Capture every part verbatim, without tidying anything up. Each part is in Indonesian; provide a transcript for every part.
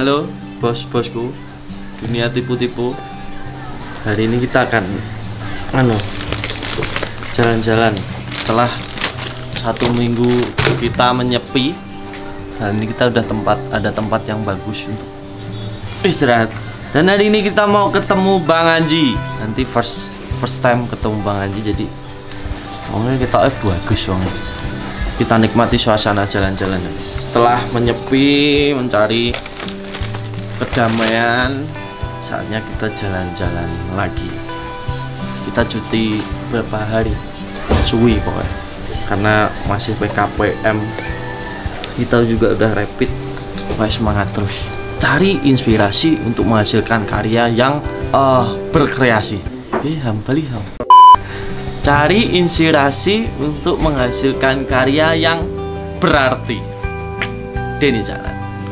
Halo bos-bosku dunia tipu-tipu. Hari ini kita akan anu jalan-jalan setelah satu minggu kita menyepi. Hari ini kita udah tempat ada tempat yang bagus untuk istirahat. Dan hari ini kita mau ketemu Bang Anji. Nanti first first time ketemu Bang Anji, jadi mungkin kita eh bagus banget. Kita nikmati suasana jalan-jalan. Setelah menyepi, mencari kedamaian, saatnya kita jalan-jalan lagi. Kita cuti berapa hari? Suwi pokoknya. Karena masih P K P M. Kita juga udah rapid. Pokoknya semangat terus. Cari inspirasi untuk menghasilkan karya yang uh, berkreasi. Eh, hambali ham. Cari inspirasi untuk menghasilkan karya yang berarti. Denny jalan.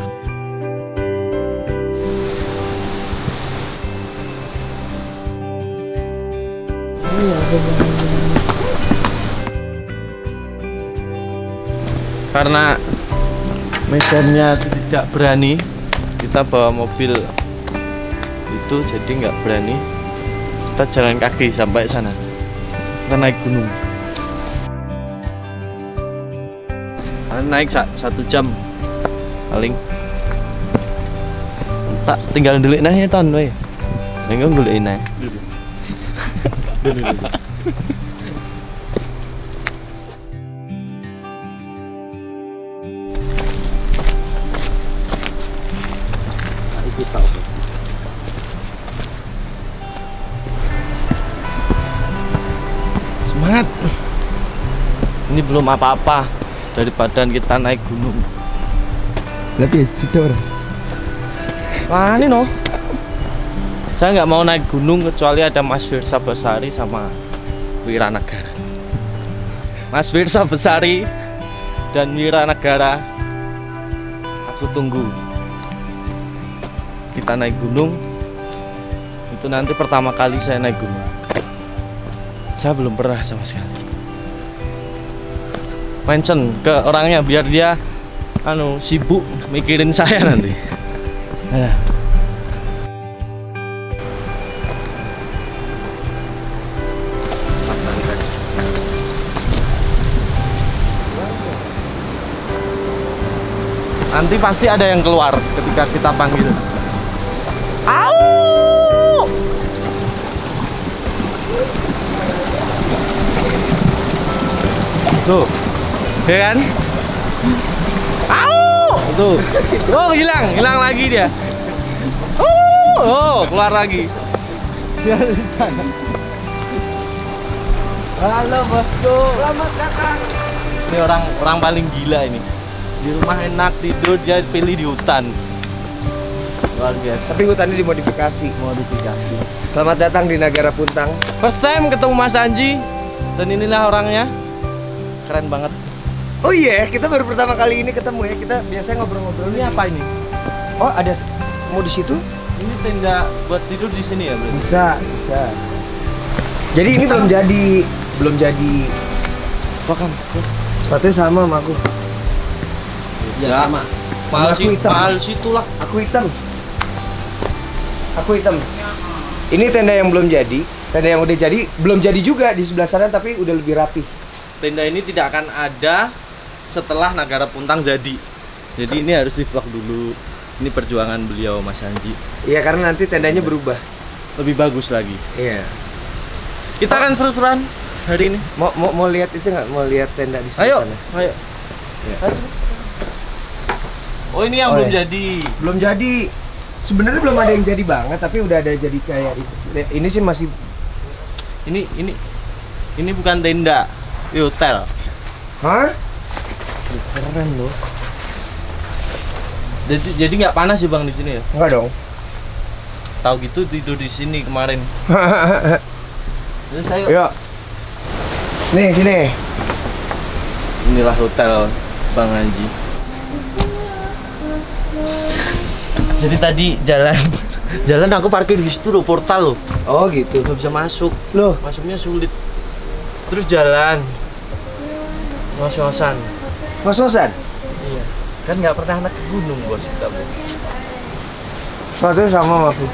Karena medannya tidak berani, kita bawa mobil itu, jadi nggak berani. Kita jalan kaki sampai sana. Kita naik gunung. Naik satu jam paling. Tak tinggal dulu nah ya ton, weh. Tinggal dulu nah. Dulu. Semangat. Ini belum apa-apa daripada kita naik gunung. Berarti sudah orang. Wah ini no. Saya nggak mau naik gunung kecuali ada Mas Firsa Besari sama Wiranagara. Mas Firsa Besari dan Wiranagara, aku tunggu. Kita naik gunung. Itu nanti pertama kali saya naik gunung. Saya belum pernah sama sekali. Mention ke orangnya biar dia anu sibuk mikirin saya nanti. Ya. Nanti pasti ada yang keluar ketika kita panggil. Au! Tuh, ya kan? Au! Tuh, oh hilang, hilang lagi dia. Oh, oh keluar lagi. Dia di sana. Halo bosku, selamat datang. Ini orang orang paling gila ini. Di rumah enak tidur, dia pilih di hutan. Luar biasa. Tapi hutannya dimodifikasi. Modifikasi. Selamat datang di Nagara Puntang. First time ketemu Mas Anji. Dan inilah orangnya. Keren banget. Oh iya, yeah, kita baru pertama kali ini ketemu ya. Kita biasanya ngobrol-ngobrol. Ini apa ini? Oh, ada mau di situ? Ini tenda buat tidur di sini ya, berarti? Bisa, bisa. Jadi ini belum jadi, belum jadi. Kok kan? Sepatunya sama sama aku. Ya, sama. Mahal sih, mahal situ lah. Aku hitam. Aku hitam. Ini tenda yang belum jadi. Tenda yang udah jadi belum jadi juga di sebelah sana, tapi udah lebih rapi. Tenda ini tidak akan ada setelah Nagara Puntang jadi. Jadi ini harus di vlog dulu. Ini perjuangan beliau Mas Anji. Iya, karena nanti tendanya berubah. Lebih bagus lagi. Iya. Kita akan seru-seruan hari ini. Mau mau mau lihat itu nggak? Mau lihat tenda di sana? Ayo, sana? ayo. Ya. Oh ini yang Oh, belum ya. jadi. Belum jadi. Sebenarnya belum ada yang jadi banget, tapi udah ada jadi kayak itu. Ini sih masih. Ini ini ini bukan tenda, ini hotel. Hah? Keren loh. Jadi jadi nggak panas sih bang di sini ya? Enggak dong. Tahu gitu tidur di sini kemarin. Terus saya. Yuk. Nih sini. Inilah hotel Bang Anji. Jadi tadi jalan, jalan aku parkir di situ loh, portal loh. Oh gitu. Nggak bisa masuk. Loh, Masuknya sulit. Terus jalan, ngos-ngosan. ngos-ngosan? Iya. Kan nggak pernah naik ke gunung bos kita. Sepatunya sama sama aku.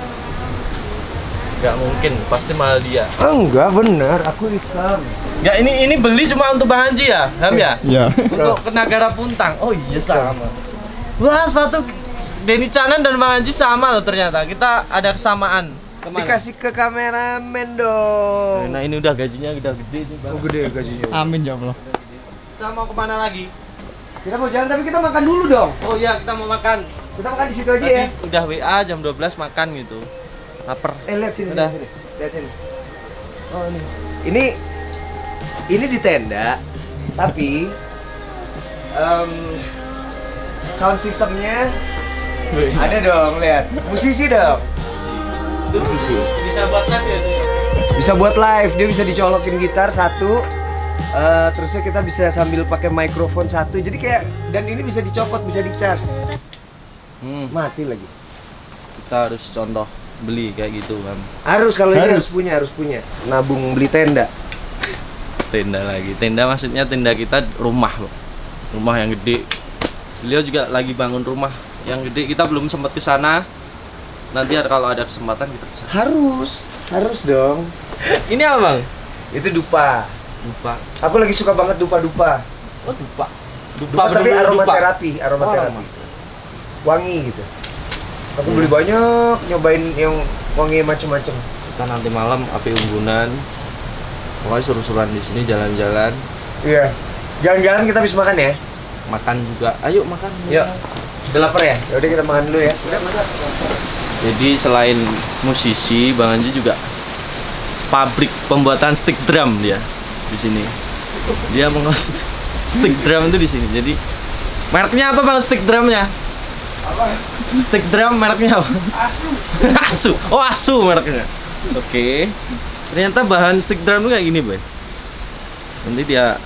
Gak mungkin, pasti mahal dia. Enggak, bener, aku hitam. Ya ini ini beli cuma untuk Bang Anji ya, Ham ya? Iya. Untuk ke Nagara Puntang. Oh iya sama. Wah, sepatu Denny Canan dan Bang Anji sama loh ternyata. Kita ada kesamaan. Kemana? Dikasih ke kameramen dong. Nah ini udah gajinya udah gede nih Bang. Oh, gede gajinya. Amin ya Allah. Kita mau kemana lagi? Kita mau jalan tapi kita makan dulu dong. Oh iya kita mau makan. Kita makan di situ aja Tadi ya. udah W A jam dua belas makan gitu. Laper. Eh lihat sini, Udah. sini, sini. Lihat sini. Oh ini. Ini ini di tenda, tapi em, sound systemnya ada dong, lihat. Musisi dong. Itu Musisi. bisa buat live ya itu ya? Bisa buat live, dia bisa dicolokin gitar satu. eh, terusnya kita bisa sambil pakai mikrofon satu. Jadi kayak dan ini bisa dicopot, bisa di-charge. Hmm, Mati lagi. kita harus contoh beli kayak gitu kan. Harus kalau ini Harus. harus punya, harus punya. Nabung beli tenda. Tenda lagi. Tenda maksudnya tenda kita rumah loh. Rumah yang gede. Beliau juga lagi bangun rumah yang gede. Kita belum sempat ke sana. Nanti ada- kalau ada kesempatan kita kesana. Harus, harus dong. Ini apa Bang? Itu dupa. Dupa. Aku lagi suka banget dupa-dupa. Oh dupa. Dupa tapi bener-bener dupa. aromaterapi, aromaterapi. Wangi gitu. Aku beli banyak, nyobain yang wangi macem-macem. Kita nanti malam api unggunan. Pokoknya seru-seruan di sini jalan-jalan. Iya. Jalan-jalan kita habis makan ya. Makan juga. Ayo makan. Yuk. Udah lapar ya? Yaudah kita makan dulu ya. Udah, udah. Jadi selain musisi, Bang Anji juga pabrik pembuatan stick drum dia di sini. Dia mengos stick drum itu di sini. Jadi mereknya apa Bang stick drumnya? Apa? Stick drum mereknya apa? Asu. Asu. Oh Asu mereknya. Oke. Ternyata bahan stick drum itu kayak gini, Boy. Nanti dia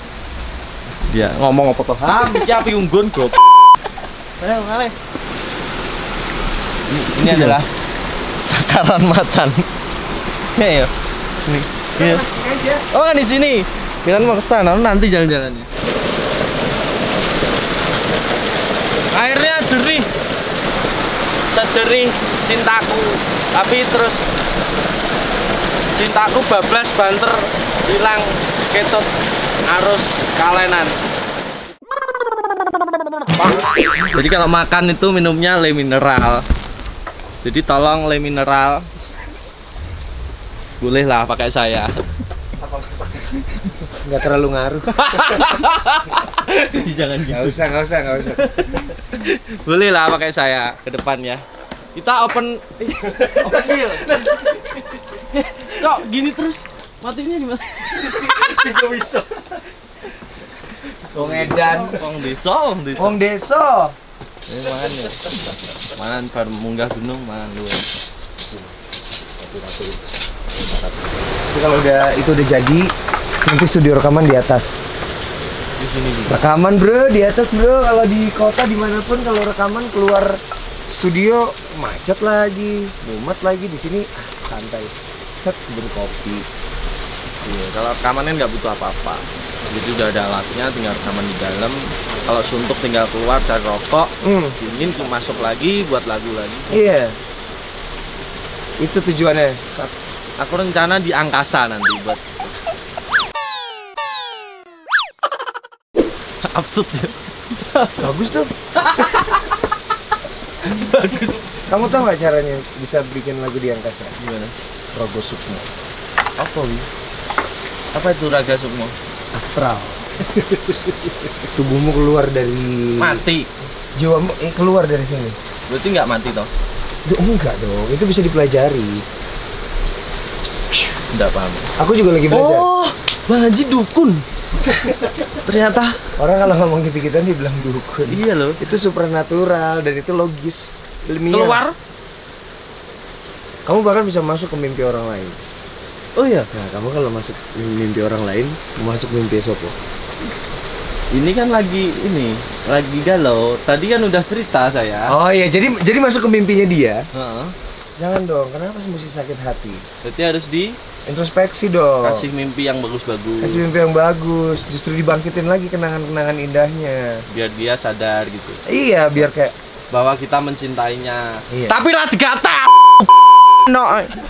dia ngomong apa tuh? Ah, iki api unggun, Gob. Ayo, ngale. Ini, ini adalah cakaran macan. Ya, ya. Ini. Ini. Oh, kan di sini. Kirain mau ke sana, nanti jalan-jalannya. Airnya jernih. Sejernih cintaku. Tapi terus cintaku bablas banter hilang ketut arus kalenan. Jadi kalau makan itu minumnya le mineral. Jadi tolong le mineral. Boleh lah pakai saya. Nggak terlalu ngaruh. Jangan Nggak gitu. usah, nggak usah, nggak usah. Boleh lah pakai saya ke depannya. Kita open open deal. Kok gini terus? Matinya gimana? Tidak bisa. Wong Edan. Wong desa, wong desa. Wong Deso. Ini mangan ya. Mangan bar munggah gunung mangan luwe. Itu kalau udah itu udah jadi, nanti studio rekaman di atas. Di sini juga. Rekaman bro di atas bro. Kalau di kota dimanapun kalau rekaman keluar studio macet lagi, mumet lagi. Di sini ah, santai. Set beli kopi. Iya, kalau rekaman kan nggak butuh apa-apa. Jadi udah ada alatnya, tinggal rekaman di dalam. Kalau suntuk tinggal keluar cari rokok, Hmm. dingin masuk lagi buat lagu lagi. Iya. Itu tujuannya. Aku rencana di angkasa nanti buat absurd ya. Bagus tuh. Bagus. Kamu tahu nggak caranya bisa bikin lagu di angkasa? Gimana? Rogo Sukmo. Apa wi? Apa itu Raga Sukmo? Astral. Tubuhmu keluar dari Mati. jiwamu eh, keluar dari sini. Berarti nggak mati toh? Duh, enggak dong, itu bisa dipelajari. Nggak paham. Aku juga lagi belajar. Oh, Bang Haji dukun. Ternyata. Orang kalau ngomong gitu-gitu dia bilang dukun. Iya loh. Itu supernatural dan itu logis, ilmiah. Keluar. Kamu bahkan bisa masuk ke mimpi orang lain. Oh iya. Nah, kamu kalau masuk mimpi orang lain, mau masuk mimpi Sopo. Ini kan lagi ini, lagi galau. Tadi kan udah cerita saya. Oh iya, jadi jadi masuk ke mimpinya dia. Heeh. Jangan dong, kenapa mesti sakit hati? Berarti harus di Introspeksi dong. kasih mimpi yang bagus-bagus. Kasih mimpi yang bagus, justru dibangkitin lagi kenangan-kenangan indahnya. Biar dia sadar gitu. Iya, biar kayak bahwa kita mencintainya. Iya. Tapi Radgata no.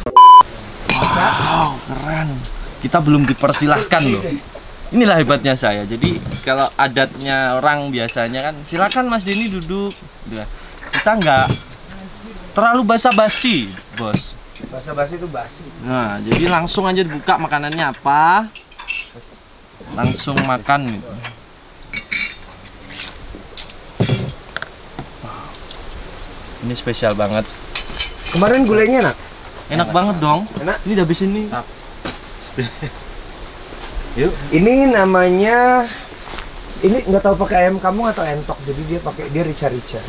Wow, keren. Kita belum dipersilahkan loh. Inilah hebatnya saya. Jadi kalau adatnya orang biasanya kan, silakan Mas Denny duduk. Udah. Kita nggak terlalu basa-basi, bos. Basa-basi itu basi. Nah, jadi langsung aja dibuka makanannya apa. Langsung makan gitu. Ini spesial banget. Kemarin gulainya enak. Enak banget dong. Enak. Ini udah habis ini. Yuk. Ini namanya, ini nggak tahu pakai ayam kampung atau entok, jadi dia pakai dia rica-rica.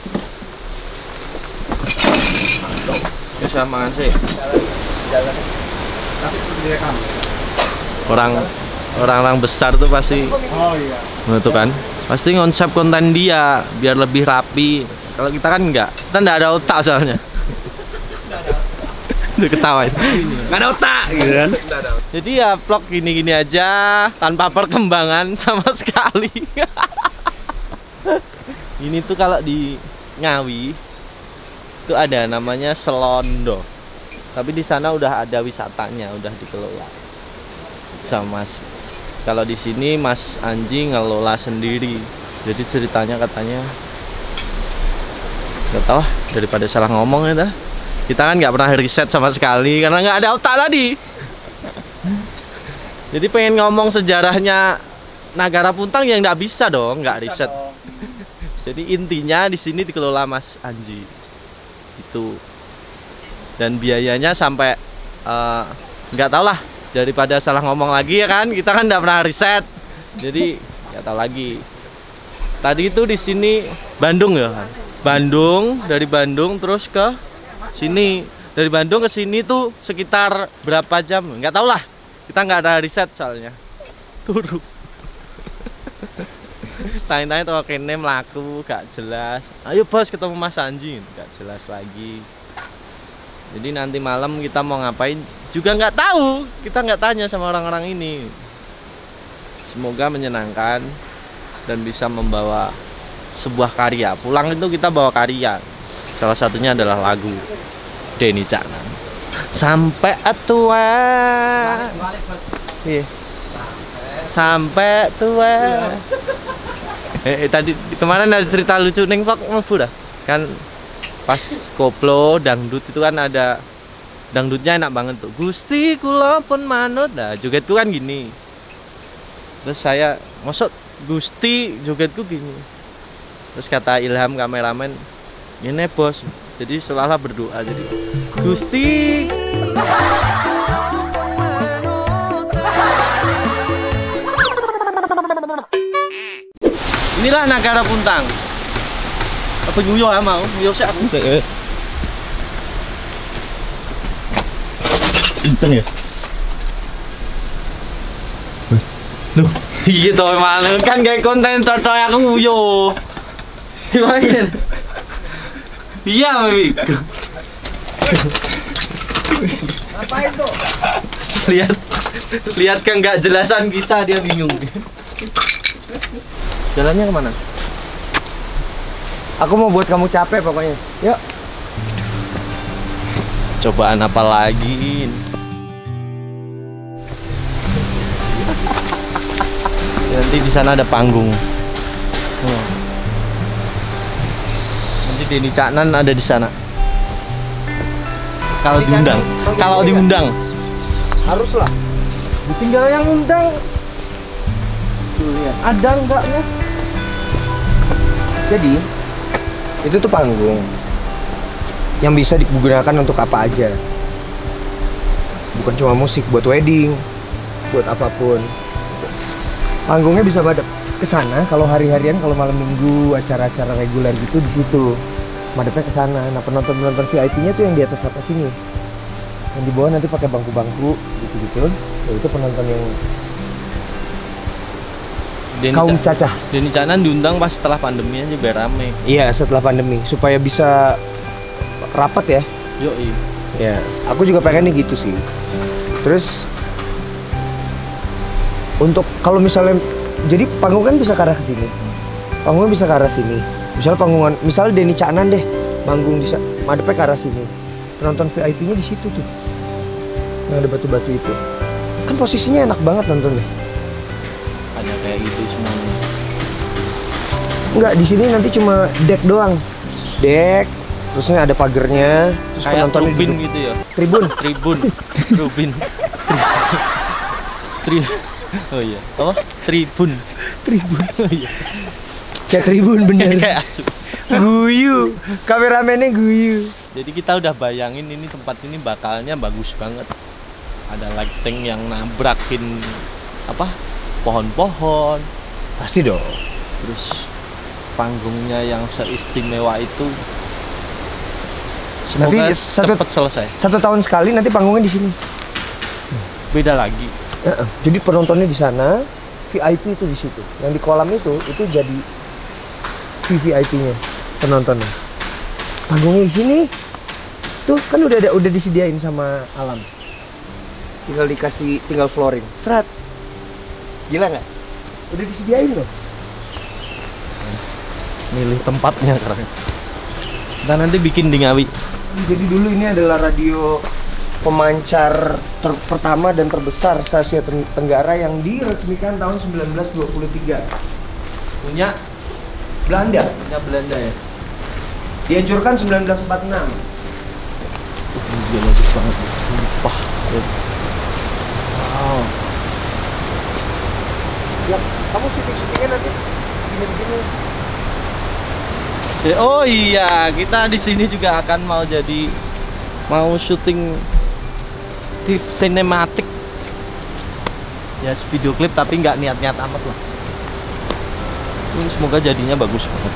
Ya saya makan sih. Jalan. Tapi direkam. Orang orang-orang besar tuh pasti. Oh iya. Itu kan. Pasti konsep konten dia biar lebih rapi. Kalau kita kan enggak. Kita enggak ada otak soalnya. Itu ketawain. Enggak ada otak gitu kan. Jadi ya vlog gini-gini aja tanpa perkembangan sama sekali. Ini tuh kalau di Ngawi itu ada namanya Selondo. Tapi di sana udah ada wisatanya, udah dikelola sama Mas. Kalau di sini Mas Anji ngelola sendiri. Jadi ceritanya katanya nggak tahu daripada salah ngomong ya dah. Kita kan nggak pernah riset sama sekali karena nggak ada otak tadi. Jadi pengen ngomong sejarahnya Nagara Puntang yang nggak bisa dong, nggak riset. Jadi intinya di sini dikelola Mas Anji itu, dan biayanya sampai nggak uh, tahu lah, daripada salah ngomong lagi ya kan, kita kan nggak pernah riset, jadi nggak tahu lagi. Tadi itu di sini Bandung ya kan, Bandung dari Bandung terus ke sini, dari Bandung ke sini tuh sekitar berapa jam nggak tahu lah, kita nggak ada riset soalnya. Turu tanya-tanya tuh kene melaku gak jelas. Ayo bos ketemu Mas Anji, gak jelas lagi. Jadi nanti malam kita mau ngapain juga nggak tahu, kita nggak tanya sama orang-orang ini. Semoga menyenangkan dan bisa membawa sebuah karya. Pulang itu kita bawa karya. Salah satunya adalah lagu Denny Caknan, Sampai Tua. Iya. Sampai tua. Eh, eh tadi kemarin ada cerita lucu neng vlog mlebu dah. Kan pas koplo dangdut itu kan ada dangdutnya enak banget tuh. Gusti kula pun manut. Nah, jogetku kan gini. Terus saya maksud Gusti jogetku gini. Terus kata Ilham kameramen, "Ini bos." Jadi seolah-olah berdoa jadi Gusti inilah Nagara Puntang. Apa nyuyo ya mau? Nyuyo sih aku. Heeh. Inteng ya? Wes. Loh, iya toh malah kan kayak konten totoy aku nyuyo. Gimana? Iya, Mik. Ngapain tuh? Lihat. Lihat kan nggak jelasan kita, dia bingung. Jalannya kemana? Aku mau buat kamu capek pokoknya. Yuk. Cobaan apa lagi? Nanti di sana ada panggung. Hmm. Nanti Denny Caknan ada di sana. Kalau diundang, kalau diundang, haruslah. Tinggal yang undang. Tuh lihat, ada enggaknya? Jadi itu tuh panggung yang bisa digunakan untuk apa aja, bukan cuma musik, buat wedding, buat apapun. Panggungnya bisa pada ke sana kalau hari-harian, kalau malam minggu acara-acara reguler gitu di situ madepnya ke sana. Nah, penonton-penonton V I P-nya tuh yang di atas atas sini, yang di bawah nanti pakai bangku-bangku gitu-gitu. Ya, itu penonton yang Denny kaum cacah. Denny Caknan diundang pas setelah pandemi aja biar rame. Iya, setelah pandemi supaya bisa rapat ya. Yoi. Ya, aku juga pengen nih gitu sih. Terus untuk kalau misalnya jadi panggung kan bisa ke arah sini, panggungnya bisa ke arah sini. Misalnya panggungan, misalnya Denny Caknan deh, manggung di madepnya ke arah sini. Penonton V I P-nya di situ tuh, yang ada batu-batu itu. Kan posisinya enak banget nontonnya. Hanya kayak gitu semuanya. Enggak, di sini nanti cuma deck doang. Deck, terusnya ada pagernya, terus Kayak penontonnya tribun duduk. gitu ya. Tribun. Tribun. Tribun. Tribun. Oh iya. Apa? Tribun. Tribun. Oh iya. Kayak tribun bener. Kayak asu. Guyu. Kameramennya guyu. Jadi kita udah bayangin ini tempat ini bakalnya bagus banget. Ada lighting yang nabrakin apa? Pohon-pohon. Pasti dong. Terus panggungnya yang seistimewa itu. Nanti Semoga satu- cepat selesai. Satu tahun sekali nanti panggungnya di sini. Beda lagi. Heeh. Jadi penontonnya di sana, V I P itu di situ. Yang di kolam itu itu jadi V V I P-nya penontonnya. Panggungnya di sini. Tuh kan udah ada udah disediain sama alam. Tinggal dikasih tinggal flooring. Serat. Gila nggak? Udah disediain loh. Milih tempatnya karena. Kita nanti bikin di Ngawi. Jadi dulu ini adalah radio pemancar ter- pertama dan terbesar se Asia Ten- Tenggara yang diresmikan tahun seribu sembilan ratus dua puluh tiga. Punya Belanda. punya Belanda ya. Dihancurkan seribu sembilan ratus empat puluh enam. Dia bagus banget. Sumpah. Wow. Ya, kamu syuting-syutingnya nanti begini-begini. Oh iya, kita di sini juga akan mau jadi mau syuting klip sinematik. Ya, video klip tapi nggak niat-niat amat lah. Ini semoga jadinya bagus banget.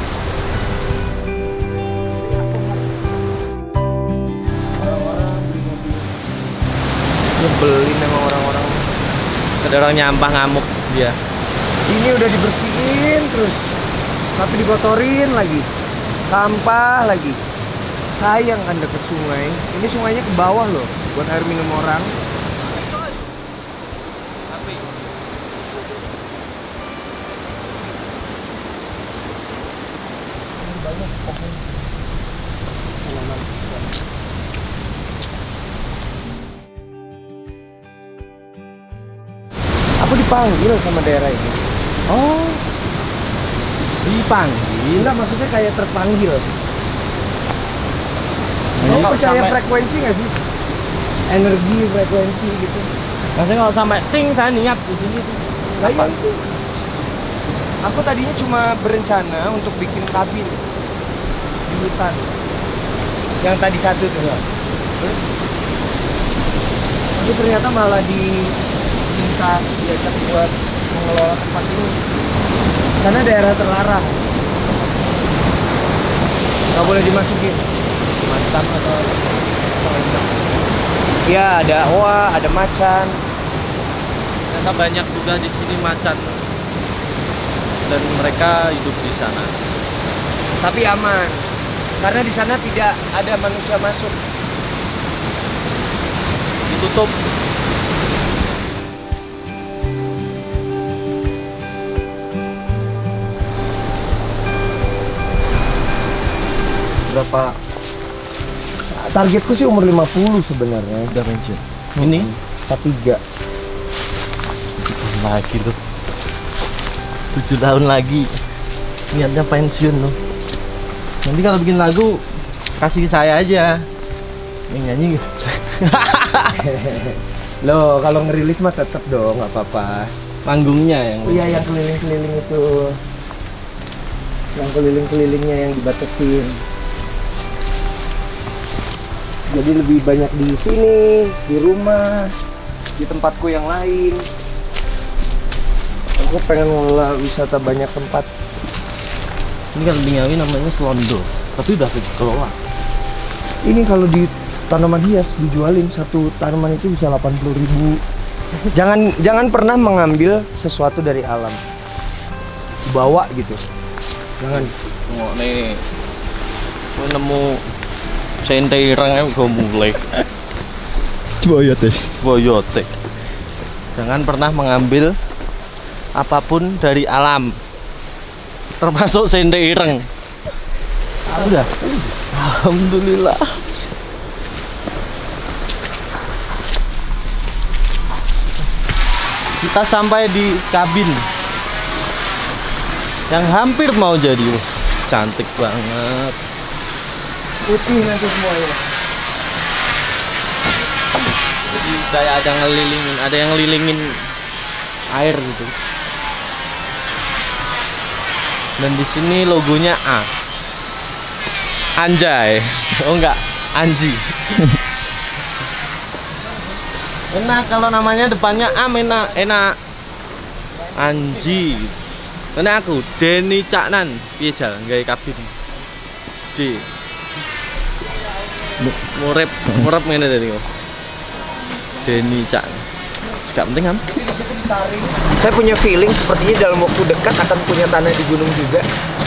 Nyebelin emang orang-orang. Ada orang nyampah ngamuk dia. Ini udah dibersihin terus, tapi dikotorin lagi, sampah lagi. Sayang kan deket sungai. Ini sungainya ke bawah loh, buat air minum orang. Tapi Banyak pohon. Tanaman. Aku dipanggil sama daerah ini. oh, dipanggil. Enggak, maksudnya kayak terpanggil. Kamu Kamu percaya sampai- frekuensi nggak sih? Energi, frekuensi gitu. Maksudnya kalau sampai ting saya niat di sini tuh. Nah, iya itu. Aku tadinya cuma berencana untuk bikin kabin di hutan. Yang tadi satu tuh. Tapi ternyata malah diminta diajak buat mengelola tempat ini. Karena daerah terlarang. Nggak boleh dimasukin. Mantan atau ya ada oa, ada macan. Ternyata banyak juga di sini macan dan mereka hidup di sana. Tapi aman karena di sana tidak ada manusia masuk. Ditutup. Berapa? Targetku sih umur lima puluh sebenarnya. Udah pensiun. Ini Tapi tiga. lagi tuh. tujuh tahun lagi. Niatnya pensiun loh. Nanti kalau bikin lagu kasih ke saya aja. Yang nyanyi gitu. Loh, kalau ngerilis mah tetap dong, nggak apa-apa. Panggungnya yang Iya, yang keliling-keliling itu. Yang keliling-kelilingnya yang dibatasin. Jadi lebih banyak di sini, di rumah, di tempatku yang lain. Aku pengen ngelola wisata banyak tempat. Ini kalau di Ngawi namanya Selondo, tapi udah dikelola. Ini kalau di tanaman hias dijualin satu tanaman itu bisa delapan puluh ribu. Jangan jangan pernah mengambil sesuatu dari alam. Bawa gitu. Jangan. Tengok nih. Gue nemu sente ireng gue mulai. Boyote. Boyote. Jangan pernah mengambil apapun dari alam. Termasuk sente ireng. Udah. Alhamdulillah. Kita sampai di kabin yang hampir mau jadi. Cantik banget. Putih nanti semuanya. Jadi kayak ada ngelilingin, ada yang ngelilingin air gitu. Dan di sini logonya A. Anjay. Oh enggak, Anji. Enak kalau namanya depannya A, enak, enak. Anji. Ini aku Denny Caknan, piye jal gawe kabin. D. Murep, murep ngene tadi kok. Denny Caknan. Gak penting kan? Saya punya feeling sepertinya dalam waktu dekat akan punya tanah di gunung juga.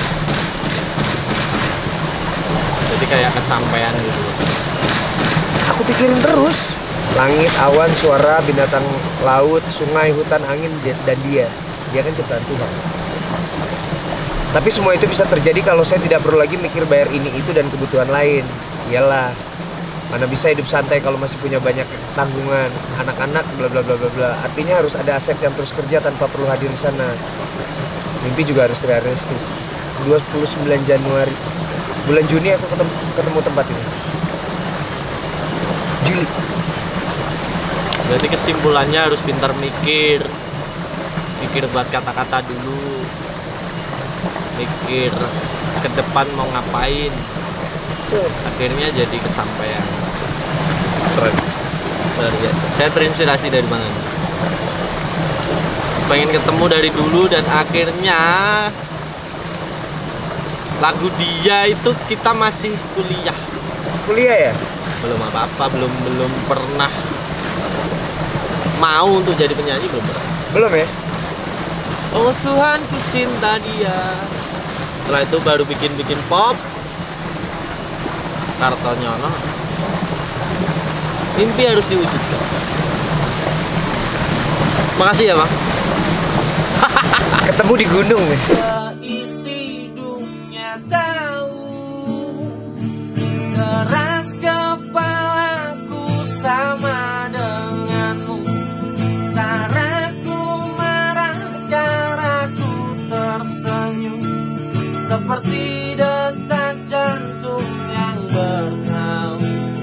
Jadi kayak kesampaian gitu. Aku pikirin terus. Langit, awan, suara, binatang laut, sungai, hutan, angin, dan dia. Dia kan ciptaan Tuhan. Tapi semua itu bisa terjadi kalau saya tidak perlu lagi mikir bayar ini, itu, dan kebutuhan lain. Iyalah. Mana bisa hidup santai kalau masih punya banyak tanggungan, anak-anak, bla bla bla bla bla. Artinya harus ada aset yang terus kerja tanpa perlu hadir di sana. Mimpi juga harus realistis. dua puluh sembilan Januari, bulan Juni aku ketemu, ketemu tempat ini. Juli. Berarti kesimpulannya harus pintar mikir, mikir buat kata-kata dulu, mikir ke depan mau ngapain. Akhirnya jadi kesampaian. Keren. Luar biasa. Saya terinspirasi dari mana? Pengen ketemu dari dulu dan akhirnya lagu dia itu kita masih kuliah. Kuliah ya? Belum apa-apa, belum belum pernah mau untuk jadi penyanyi, belum pernah. Belum ya? Oh Tuhan, ku cinta dia. Setelah itu baru bikin-bikin pop. Kartonyono. Mimpi harus diwujudkan. Makasih ya Bang. Ketemu di gunung nih. Isi dunia tahu keras kepalaku sama denganmu. Caraku marah, caraku tersenyum, seperti detak jantung yang bertahu.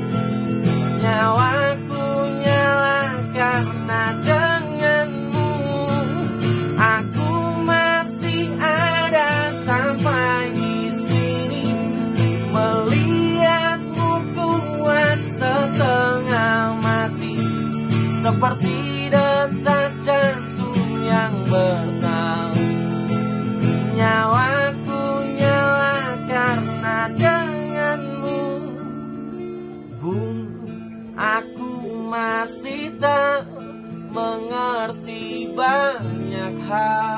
Nyawaku nyala karena denganmu. Aku masih ada sampai di sini, melihatmu kuat setengah mati, seperti detak jantung yang bertahu. Nyawaku nyala karena denganmu. Bung, aku masih tak mengerti banyak hal.